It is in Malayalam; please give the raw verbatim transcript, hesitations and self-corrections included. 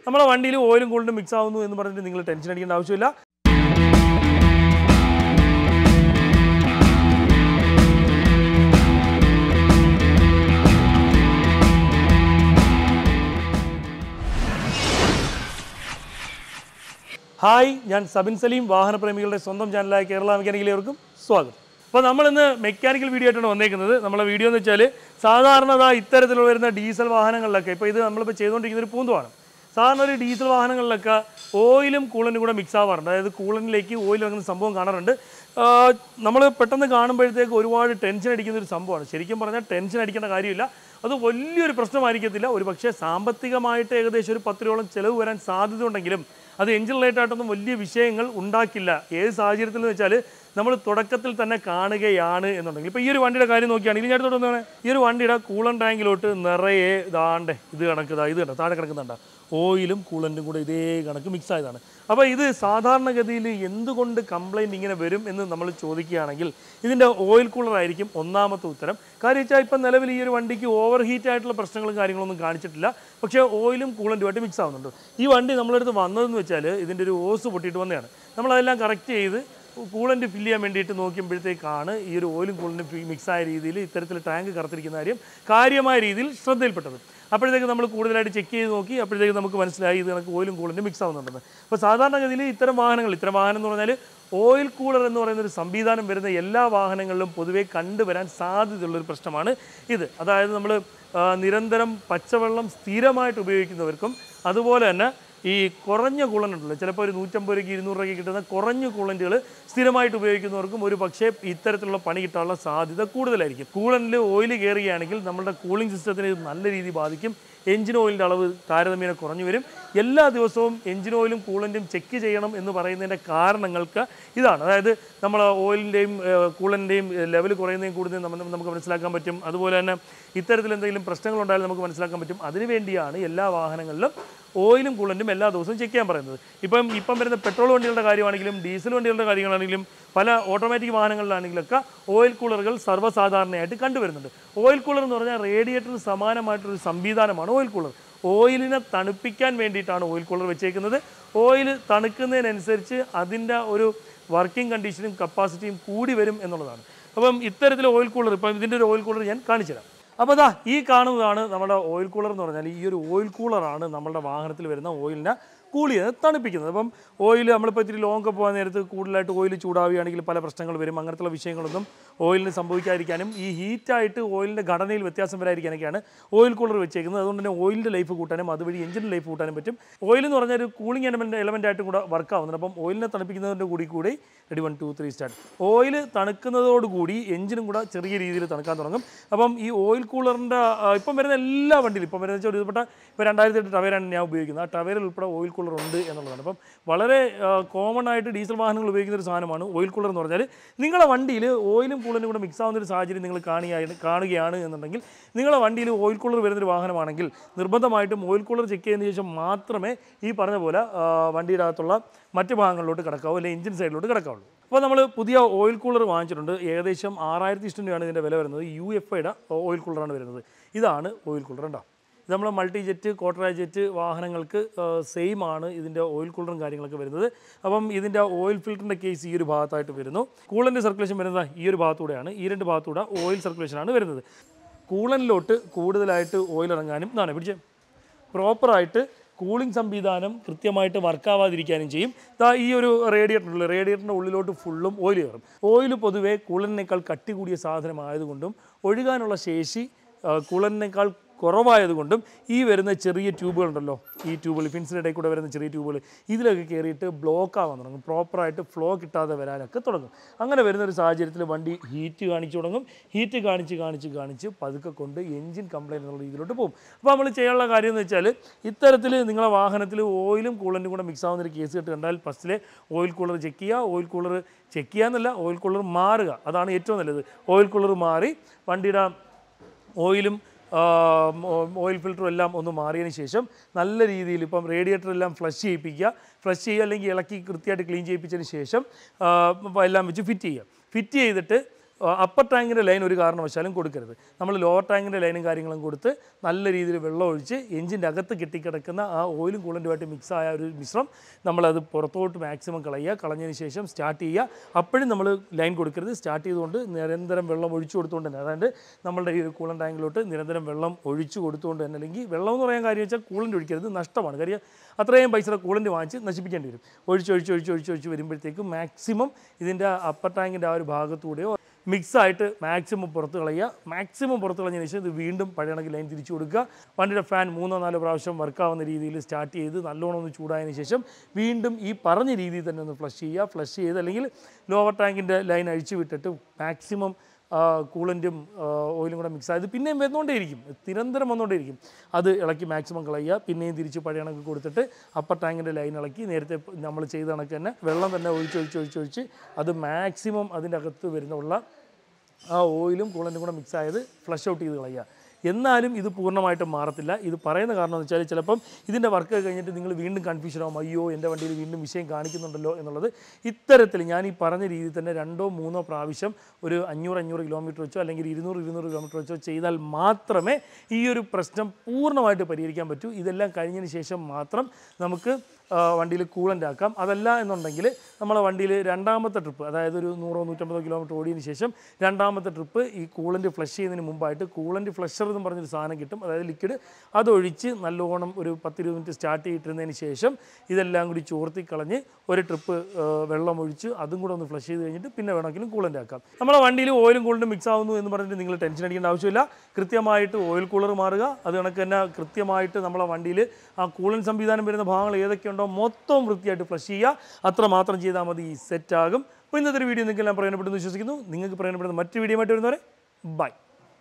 നമ്മുടെ വണ്ടിയിൽ ഓയിലും കൂളിനും മിക്സ് ആവുന്നു എന്ന് പറഞ്ഞിട്ട് നിങ്ങൾ ടെൻഷൻ അടിക്കേണ്ട ആവശ്യമില്ല. ഹായ്, ഞാൻ സബിൻ സലീം, വാഹനപ്രേമികളുടെ സ്വന്തം ചാനലായ കേരള മെക്കാനിക്കലേവർക്കും സ്വാഗതം. അപ്പോൾ നമ്മളിന്ന് മെക്കാനിക്കൽ വീഡിയോ ആയിട്ടാണ് വന്നേക്കുന്നത്. നമ്മളെ വീഡിയോ എന്ന് വെച്ചാൽ സാധാരണ ഇത്തരത്തിലുള്ള വരുന്ന ഡീസൽ വാഹനങ്ങളിലൊക്കെ, ഇപ്പോൾ ഇത് നമ്മളിപ്പോൾ ചെയ്തുകൊണ്ടിരിക്കുന്ന ഒരു പൂന്തമാണ്. സാധാരണ ഒരു ഡീസൽ വാഹനങ്ങളിലൊക്കെ ഓയിലും കൂളനും കൂടെ മിക്സ് ആവാറുണ്ട്. അതായത് കൂളനിലേക്ക് ഓയിൽ ഇറങ്ങുന്ന സംഭവം കാണാറുണ്ട്. നമ്മൾ പെട്ടെന്ന് കാണുമ്പോഴത്തേക്ക് ഒരുപാട് ടെൻഷൻ അടിക്കുന്ന ഒരു സംഭവമാണ്. ശരിക്കും പറഞ്ഞാൽ ടെൻഷൻ അടിക്കേണ്ട കാര്യമില്ല. അത് വലിയൊരു പ്രശ്നമായിരിക്കത്തില്ല. ഒരു പക്ഷേ സാമ്പത്തികമായിട്ട് ഏകദേശം ഒരു പത്ത് രൂപയോളം ചിലവ് വരാൻ സാധ്യത ഉണ്ടെങ്കിലും അത് എഞ്ചിൻ റിലേറ്റഡായിട്ടൊന്നും വലിയ വിഷയങ്ങൾ ഉണ്ടാക്കില്ല. ഏത് സാഹചര്യത്തിൽ എന്ന് വെച്ചാൽ നമ്മൾ തുടക്കത്തിൽ തന്നെ കാണുകയാണ് എന്നുണ്ടെങ്കിൽ, ഇപ്പോൾ ഈ ഒരു വണ്ടിയുടെ കാര്യം നോക്കുകയാണെങ്കിൽ, ഞാൻ അടുത്തോട്ട് വന്നേ, ഈ ഒരു വണ്ടിയുടെ കൂളൻ ടാങ്കിലോട്ട് നിറയെ ഇതാണ്ടേ ഇത് കണക്ക് ഇത് കണ്ടോ താഴെ കിടക്കുന്നുണ്ട്, ഓയിലും കൂളൻറ്റും കൂടെ ഇതേ കണക്ക് മിക്സ് ആയതാണ്. അപ്പോൾ ഇത് സാധാരണഗതിയിൽ എന്തുകൊണ്ട് കംപ്ലൈൻറ്റ് ഇങ്ങനെ വരും എന്ന് നമ്മൾ ചോദിക്കുകയാണെങ്കിൽ ഇതിൻ്റെ ഓയിൽ കൂളറായിരിക്കും ഒന്നാമത്തെ ഉത്തരം. കാര്യം വെച്ചാൽ ഇപ്പം നിലവിൽ ഈ ഒരു വണ്ടിക്ക് ഓവർ ഹീറ്റ് ആയിട്ടുള്ള പ്രശ്നങ്ങളും കാര്യങ്ങളൊന്നും കാണിച്ചിട്ടില്ല. പക്ഷേ ഓയിലും കൂളൻറ്റുമായിട്ട് മിക്സ് ആവുന്നുണ്ട്. ഈ വണ്ടി നമ്മളടുത്ത് വന്നതെന്ന് വെച്ചാൽ ഇതിൻ്റെ ഒരു ഓസ് പൊട്ടിയിട്ട് വന്നതാണ്. നമ്മളതെല്ലാം കറക്റ്റ് ചെയ്ത് കൂളൻറ്റ് ഫില്ല് ചെയ്യാൻ വേണ്ടിയിട്ട് നോക്കുമ്പോഴത്തേക്കാണ് ഈ ഒരു ഓയിലും കൂളൻറ്റും മിക്സായ രീതിയിൽ ഇത്തരത്തിൽ ടാങ്ക് കറുത്തിരിക്കുന്ന കാര്യം കാര്യമായ രീതിയിൽ ശ്രദ്ധയിൽപ്പെട്ടത്. അപ്പോഴത്തേക്ക് നമ്മൾ കൂടുതലായിട്ട് ചെക്ക് ചെയ്ത് നോക്കി. അപ്പോഴത്തേക്ക് നമുക്ക് മനസ്സിലായി ഇത് നമുക്ക് ഓയിലും കൂളൻറ്റും മിക്സ് ആവുന്നുണ്ടെന്ന്. അപ്പോൾ സാധാരണഗതിയിൽ ഇത്തരം വാഹനങ്ങൾ ഇത്തരം വാഹനം എന്ന് പറഞ്ഞാൽ ഓയിൽ കൂളർ എന്ന് പറയുന്നൊരു സംവിധാനം വരുന്ന എല്ലാ വാഹനങ്ങളിലും പൊതുവെ കണ്ടുവരാൻ സാധ്യതയുള്ളൊരു പ്രശ്നമാണ് ഇത്. അതായത് നമ്മൾ നിരന്തരം പച്ചവെള്ളം സ്ഥിരമായിട്ട് ഉപയോഗിക്കുന്നവർക്കും അതുപോലെ തന്നെ ഈ കുറഞ്ഞ കൂളൻ്റുണ്ടല്ലോ, ചിലപ്പോൾ ഒരു നൂറ്റമ്പത് രൂപയ്ക്ക് ഇരുന്നൂറ് രൂപയ്ക്ക് കിട്ടുന്ന കുറഞ്ഞ കൂളൻറ്റുകൾ സ്ഥിരമായിട്ട് ഉപയോഗിക്കുന്നവർക്കും ഒരു പക്ഷേ ഇത്തരത്തിലുള്ള പണി കിട്ടാനുള്ള സാധ്യത കൂടുതലായിരിക്കും. കൂളൻറ്റിൽ ഓയിൽ കയറുകയാണെങ്കിൽ നമ്മുടെ കൂളിംഗ് സിസ്റ്റത്തിനെ നല്ല രീതിയിൽ ബാധിക്കും. എഞ്ചിൻ ഓയിലിൻ്റെ അളവ് താരതമ്യേന കുറഞ്ഞു വരും. എല്ലാ ദിവസവും എഞ്ചിൻ ഓയിലും കൂളൻറ്റും ചെക്ക് ചെയ്യണം എന്ന് പറയുന്നതിൻ്റെ കാരണങ്ങൾക്ക് ഇതാണ്. അതായത് നമ്മൾ ഓയിലിൻ്റെയും കൂളൻ്റെയും ലെവൽ കുറയുന്നതും കൂടുന്നതും നമ്മൾ നമുക്ക് മനസ്സിലാക്കാൻ പറ്റും. അതുപോലെ തന്നെ ഇത്തരത്തിൽ എന്തെങ്കിലും പ്രശ്നങ്ങളുണ്ടായാലും നമുക്ക് മനസ്സിലാക്കാൻ പറ്റും. അതിനുവേണ്ടിയാണ് എല്ലാ വാഹനങ്ങളിലും ഓയിലും കൂളൻറ്റും എല്ലാ ദിവസവും ചെക്ക് ചെയ്യാൻ പറയുന്നത്. ഇപ്പം ഇപ്പം വരുന്ന പെട്രോൾ വണ്ടികളുടെ കാര്യമാണെങ്കിലും ഡീസൽ വണ്ടികളുടെ കാര്യങ്ങളാണെങ്കിലും പല ഓട്ടോമാറ്റിക് വാഹനങ്ങളിലാണെങ്കിലൊക്കെ ഓയിൽ കൂളറുകൾ സർവ്വസാധാരണയായിട്ട് കണ്ടുവരുന്നുണ്ട്. ഓയിൽ കൂളർ എന്ന് പറഞ്ഞാൽ റേഡിയേറ്ററിന് സമാനമായിട്ടൊരു സംവിധാനമാണ് ഓയിൽ കൂളർ. ഓയിലിനെ തണുപ്പിക്കാൻ വേണ്ടിയിട്ടാണ് ഓയിൽ കൂളർ വെച്ചേക്കുന്നത്. ഓയിൽ തണുക്കുന്നതിനനുസരിച്ച് അതിൻ്റെ ഒരു വർക്കിംഗ് കണ്ടീഷനും കപ്പാസിറ്റിയും കൂടി വരും എന്നുള്ളതാണ്. അപ്പം ഇത്തരത്തിൽ ഓയിൽ കൂളർ, ഇപ്പം ഇതിൻ്റെ ഒരു ഓയിൽ കൂളർ ഞാൻ കാണിച്ചു തരാം. അപ്പോൾ അതാ ഈ കാണുന്നതാണ് നമ്മുടെ ഓയിൽ കൂളർ എന്ന് പറഞ്ഞാൽ. ഈ ഒരു ഓയിൽ കൂളറാണ് നമ്മുടെ വാഹനത്തിൽ വരുന്ന ഓയിലിനെ കൂൾ ചെയ്ത് തണുപ്പിക്കുന്നത്. അപ്പം ഓയിൽ നമ്മളിപ്പോൾ ഇത്തിരി ലോങ്ങൊക്കെ പോകാൻ നേരത്ത് കൂടുതലായിട്ട് ഓയിൽ ചൂടാവുകയാണെങ്കിൽ പല പ്രശ്നങ്ങൾ വരും. അങ്ങനത്തുള്ള വിഷയങ്ങളൊന്നും ഓയിലിന് സംഭവിക്കാതിരിക്കാനും ഈ ഹീറ്റായിട്ട് ഓയിലിൻ്റെ ഘടനയിൽ വ്യത്യാസം വരാതിരിക്കാനൊക്കെയാണ് ഓയിൽ കൂളർ വെച്ചേക്കുന്നത്. അതുകൊണ്ട് തന്നെ ഓയിലിൻ്റെ ലൈഫ് കൂട്ടാനും അതുവഴി എഞ്ചിൻ്റെ ലൈഫ് കൂട്ടാനും പറ്റും. ഓയിൽ എന്ന് പറഞ്ഞാൽ ഒരു കൂളിംഗ് എലമെൻറ്റ് എലമെൻറ്റായിട്ടും കൂടെ വർക്ക് ആവുന്നുണ്ട്. അപ്പം ഓയിലിനെ തണുപ്പിക്കുന്നതിൻ്റെ കൂടി കൂടി ready one two three start. Oil തണുക്കുന്നതോടുകൂടി എഞ്ചിനും കൂടെ ചെറിയ രീതിയിൽ തണുക്കാൻ തുടങ്ങും. അപ്പം ഈ ഓയിൽ കൂളറിൻ്റെ ഇപ്പം വരുന്ന എല്ലാ വണ്ടിയിലും ഇപ്പം വരുന്ന വെച്ചാൽ ഒരുപ്പെട്ട ഇപ്പോൾ രണ്ടായിരത്തി എട്ട് ടവേരാണ് ഞാൻ ഉപയോഗിക്കുന്നത്. ആ ടവേരിൽ ഉൾപ്പെടെ ഓയിൽ കൂളർ ഉണ്ട് എന്നുള്ളതാണ്. അപ്പം വളരെ കോമൺ ആയിട്ട് ഡീസൽ വാഹനങ്ങൾ ഉപയോഗിക്കുന്ന ഒരു സാധനമാണ് ഓയിൽ കൂളർ എന്ന് പറഞ്ഞാൽ. നിങ്ങളുടെ വണ്ടിയിൽ ഓയിലും കൂളനും കൂടെ മിക്സ് ആവുന്നൊരു സാഹചര്യം നിങ്ങൾ കാണുകയാണ് കാണുകയാണ് എന്നുണ്ടെങ്കിൽ നിങ്ങളുടെ വണ്ടിയിൽ ഓയിൽ കൂളർ വരുന്നൊരു വാഹനമാണെങ്കിൽ നിർബന്ധമായിട്ടും ഓയിൽ കൂളർ ചെക്ക് ചെയ്തതിന് ശേഷം മാത്രമേ ഈ പറഞ്ഞ പോലെ വണ്ടിയുടെ അകത്തുള്ള മറ്റ് ഭാഗങ്ങളിലോട്ട് കിടക്കാവൂ, അല്ലെങ്കിൽ എഞ്ചിൻ സൈഡിലോട്ട് കിടക്കാവുള്ളൂ. അപ്പോൾ നമ്മൾ പുതിയ ഓയിൽ കൂളർ വാങ്ങിച്ചിട്ടുണ്ട്. ഏകദേശം ആറായിരത്തി ഇഷ്ടം രൂപയാണ് ഇതിൻ്റെ വില വരുന്നത്. യു എഫ് ഐയുടെ ഓയിൽ കൂളറാണ് വരുന്നത്. ഇതാണ് ഓയിൽ കൂളർ. ഉണ്ടോ, ഇത് നമ്മൾ മൾട്ടി ജെറ്റ് കോട്ടറ ജെറ്റ് വാഹനങ്ങൾക്ക് സെയിം ആണ് ഇതിൻ്റെ ഓയിൽ കൂളറും കാര്യങ്ങളൊക്കെ വരുന്നത്. അപ്പം ഇതിൻ്റെ ഓയിൽ ഫിൽറ്ററിൻ്റെ കേസ് ഈ ഒരു ഭാഗത്തായിട്ട് വരുന്നു. കൂളൻ്റെ സർക്കുലേഷൻ വരുന്നത് ഈ ഒരു ഭാഗത്തൂടെയാണ്. ഈ രണ്ട് ഭാഗത്തൂടെ ഓയിൽ സർക്കുലേഷനാണ് വരുന്നത്. കൂളനിലോട്ട് കൂടുതലായിട്ട് ഓയിൽ ഇറങ്ങാനും ഇതാണ് പിടിച്ച് പ്രോപ്പറായിട്ട് കൂളിംഗ് സംവിധാനം കൃത്യമായിട്ട് വർക്കാവാതിരിക്കാനും ചെയ്യും. ദാ ഈ ഒരു റേഡിയേറ്ററിലുള്ള റേഡിയേറ്ററിൻ്റെ ഉള്ളിലോട്ട് ഫുള്ളും ഓയിൽ കയറും. ഓയിൽ പൊതുവേ കൂളനേക്കാൾ കട്ടി കൂടിയ സാധനമായതുകൊണ്ടും ഒഴുകാനുള്ള ശേഷി കൂളനേക്കാൾ കുറവായതുകൊണ്ടും ഈ വരുന്ന ചെറിയ ട്യൂബുകളുണ്ടല്ലോ, ഈ ട്യൂബുകൾ ഫിൻസിൻ്റെ ഇടയിൽ കൂടെ വരുന്ന ചെറിയ ട്യൂബുകൾ ഇതിലൊക്കെ കയറിയിട്ട് ബ്ലോക്ക് ആവാൻ തുടങ്ങും. പ്രോപ്പറായിട്ട് ഫ്ലോ കിട്ടാതെ വരാനൊക്കെ തുടങ്ങും. അങ്ങനെ വരുന്നൊരു സാഹചര്യത്തിൽ വണ്ടി ഹീറ്റ് കാണിച്ചു തുടങ്ങും. ഹീറ്റ് കാണിച്ച് കാണിച്ച് കാണിച്ച് പതുക്കെ കൊണ്ട് എഞ്ചിൻ കംപ്ലൈൻറ്റ് എന്നുള്ള രീതിയിലോട്ട് പോകും. അപ്പോൾ നമ്മൾ ചെയ്യാനുള്ള കാര്യം എന്ന് വെച്ചാൽ ഇത്തരത്തിൽ നിങ്ങളുടെ വാഹനത്തിൽ ഓയിലും കൂളൻറ്റും കൂടെ മിക്സ് ആവുന്നൊരു കേസ് കേട്ട് കണ്ടാൽ ഫസ്റ്റിലെ ഓയിൽ കൂളർ ചെക്ക് ചെയ്യുക. ഓയിൽ കൂളർ ചെക്ക് ചെയ്യാന്നല്ല, ഓയിൽ കൂളർ മാറുക, അതാണ് ഏറ്റവും നല്ലത്. ഓയിൽ കൂളർ മാറി വണ്ടിയുടെ ഓയിലും ഓയിൽ ഫിൽറ്ററും എല്ലാം ഒന്ന് മാറിയതിന് ശേഷം നല്ല രീതിയിൽ ഇപ്പം റേഡിയേറ്റർ എല്ലാം ഫ്ലഷ് ചെയ്യിപ്പിക്കുക. ഫ്ലഷ് ചെയ്യുക അല്ലെങ്കിൽ ഇളക്കി കൃത്യമായിട്ട് ക്ലീൻ ചെയ്യിപ്പിച്ചതിന് ശേഷം എല്ലാം വെച്ച് ഫിറ്റ് ചെയ്യുക. ഫിറ്റ് ചെയ്തിട്ട് അപ്പർ ടാങ്കിൻ്റെ ലൈൻ ഒരു കാരണവശാലും കൊടുക്കരുത്. നമ്മൾ ലോവർ ടാങ്കിൻ്റെ ലൈനും കാര്യങ്ങളും കൊടുത്ത് നല്ല രീതിയിൽ വെള്ളം ഒഴിച്ച് എഞ്ചിൻ്റെ അകത്ത് കെട്ടിക്കിടക്കുന്ന ആ ഓയിലും കൂളൻറ്റുമായിട്ട് മിക്സായ ഒരു മിശ്രം നമ്മളത് പുറത്തോട്ട് മാക്സിമം കളയുക. കളഞ്ഞതിന് ശേഷം സ്റ്റാർട്ട് ചെയ്യുക. അപ്പോഴും നമ്മൾ ലൈൻ കൊടുക്കരുത്. സ്റ്റാർട്ട് ചെയ്തുകൊണ്ട് നിരന്തരം വെള്ളം ഒഴിച്ചു കൊടുത്തുകൊണ്ട് തന്നെ, അതായത് നമ്മളുടെ ഈ ഒരു കൂളൻ ടാങ്കിലോട്ട് നിരന്തരം വെള്ളം ഒഴിച്ചു കൊടുത്തുകൊണ്ട് തന്നെ, അല്ലെങ്കിൽ വെള്ളം എന്ന് പറയാൻ കാര്യം വെച്ചാൽ കൂളൻ്റ് ഒഴിക്കരുത്, നഷ്ടമാണ്. കാര്യം അത്രയും പൈസ കൂളൻ്റ് വാങ്ങിച്ച് നശിപ്പിക്കേണ്ടി വരും. ഒഴിച്ച് ഒഴിച്ച് ഒഴിച്ച് ഒഴിച്ച് ഒഴിച്ച് വരുമ്പോഴത്തേക്കും മാക്സിമം ഇതിൻ്റെ അപ്പർ ടാങ്കിൻ്റെ ആ ഒരു ഭാഗത്തൂടെയോ മിക്സായിട്ട് മാക്സിമം പുറത്ത് കളയുക. മാക്സിമം പുറത്ത് കളഞ്ഞതിന് ശേഷം ഇത് വീണ്ടും പഴയ കണക്ക് ലൈൻ തിരിച്ചു കൊടുക്കുക. വണ്ടിയുടെ ഫാൻ മൂന്നോ നാലോ പ്രാവശ്യം വർക്കാവുന്ന രീതിയിൽ സ്റ്റാർട്ട് ചെയ്ത് നല്ലോണം ഒന്ന് ചൂടായതിന് ശേഷം വീണ്ടും ഈ പറഞ്ഞ രീതിയിൽ തന്നെ ഒന്ന് ഫ്ലഷ് ചെയ്യുക. ഫ്ലഷ് ചെയ്ത് അല്ലെങ്കിൽ ലോവർ ടാങ്കിൻ്റെ ലൈൻ അഴിച്ചു വിട്ടിട്ട് മാക്സിമം കൂളൻറ്റും ഓയിലും കൂടെ മിക്സ് ആയത് പിന്നെയും വന്നുകൊണ്ടേയിരിക്കും, നിരന്തരം വന്നുകൊണ്ടേയിരിക്കും. അത് ഇളക്കി മാക്സിമം കളയുക. പിന്നെയും തിരിച്ച് പഴയ കണക്ക് കൊടുത്തിട്ട് അപ്പർ ടാങ്കിൻ്റെ ലൈൻ ഇളക്കി നേരത്തെ നമ്മൾ ചെയ്ത കണക്ക് തന്നെ വെള്ളം തന്നെ ഒഴിച്ച് ഒഴിച്ച് ഒഴിച്ച് ഒഴിച്ച് അത് മാക്സിമം അതിൻ്റെ അകത്ത് വരുന്നുള്ള ആ ഓയിലും കൂളൻറ്റും കൂടെ മിക്സ് ആയത് ഫ്ലഷ് ഔട്ട് ചെയ്ത് കളയുക. എന്നാലും ഇത് പൂർണ്ണമായിട്ടും മാറത്തില്ല. ഇത് പറയുന്ന കാരണം എന്ന് വെച്ചാൽ ചിലപ്പം ഇതിൻ്റെ വർക്ക് കഴിഞ്ഞിട്ട് നിങ്ങൾ വീണ്ടും കൺഫ്യൂഷൻ ആവും, അയ്യോ എൻ്റെ വണ്ടിയിൽ വീണ്ടും വിഷയം കാണിക്കുന്നുണ്ടല്ലോ എന്നുള്ളത്. ഇത്തരത്തിൽ ഞാൻ ഈ പറഞ്ഞ രീതിയിൽ തന്നെ രണ്ടോ മൂന്നോ പ്രാവശ്യം ഒരു അഞ്ഞൂറ് അഞ്ഞൂറ് കിലോമീറ്റർ വെച്ചോ അല്ലെങ്കിൽ ഇരുന്നൂറ് ഇരുന്നൂറ് കിലോമീറ്റർ വെച്ചോ ചെയ്താൽ മാത്രമേ ഈ ഒരു പ്രശ്നം പൂർണ്ണമായിട്ട് പരിഹരിക്കാൻ പറ്റൂ. ഇതെല്ലാം കഴിഞ്ഞതിന് ശേഷം മാത്രം നമുക്ക് വണ്ടിയിൽ കൂളൻ്റ് ആക്കാം. അതല്ല എന്നുണ്ടെങ്കിൽ നമ്മളെ വണ്ടിയിൽ രണ്ടാമത്തെ ട്രിപ്പ്, അതായത് ഒരു നൂറോ നൂറ്റമ്പതോ കിലോമീറ്റർ ഓടിയതിന് ശേഷം രണ്ടാമത്തെ ട്രിപ്പ് ഈ കൂളൻ്റ് ഫ്ലഷ് ചെയ്യുന്നതിന് മുമ്പായിട്ട് കൂളൻ്റ് ഫ്ലഷർ എന്ന് പറഞ്ഞൊരു സാധനം കിട്ടും, അതായത് ലിക്വിഡ്. അതൊഴിച്ച് നല്ലോണം ഒരു പത്തിരുപത് മിനിറ്റ് സ്റ്റാർട്ട് ചെയ്തിട്ടിരുന്നതിന് ശേഷം ഇതെല്ലാം കൂടി ചോർത്തി കളഞ്ഞ് ഒരു ട്രിപ്പ് വെള്ളം ഒഴിച്ച് അതും കൂടെ ഒന്ന് ഫ്ലഷ് ചെയ്ത് കഴിഞ്ഞിട്ട് പിന്നെ വേണമെങ്കിലും കൂളൻ്റ് ആക്കാം. നമ്മളെ വണ്ടിയിൽ ഓയിലും കൂളൻ്റും മിക്സ് ആവുന്നു എന്ന് പറഞ്ഞിട്ട് നിങ്ങൾ ടെൻഷൻ അടിക്കേണ്ട ആവശ്യമില്ല. കൃത്യമായിട്ട് ഓയിൽ കൂളർ മാറുക, അത് കണക്ക് തന്നെ കൃത്യമായിട്ട് നമ്മളെ വണ്ടിയിൽ ആ കൂളൻ സംവിധാനം വരുന്ന ഭാഗങ്ങൾ ഏതൊക്കെയുണ്ടോ മൊത്തം വൃത്തിയായിട്ട് ഫ്ലഷ് ചെയ്യുക. അത്ര മാത്രം ചെയ്താൽ മതി, സെറ്റാകും. അപ്പോൾ ഇന്നത്തെ ഒരു വീഡിയോ നിങ്ങൾക്ക് എല്ലാം പ്രയോജനപ്പെട്ടെന്ന് വിശ്വസിക്കുന്നു. നിങ്ങൾക്ക് പ്രയോജനപ്പെടുന്ന മറ്റു വീഡിയോ ആയിട്ട് വരുന്നവരെ ബൈ.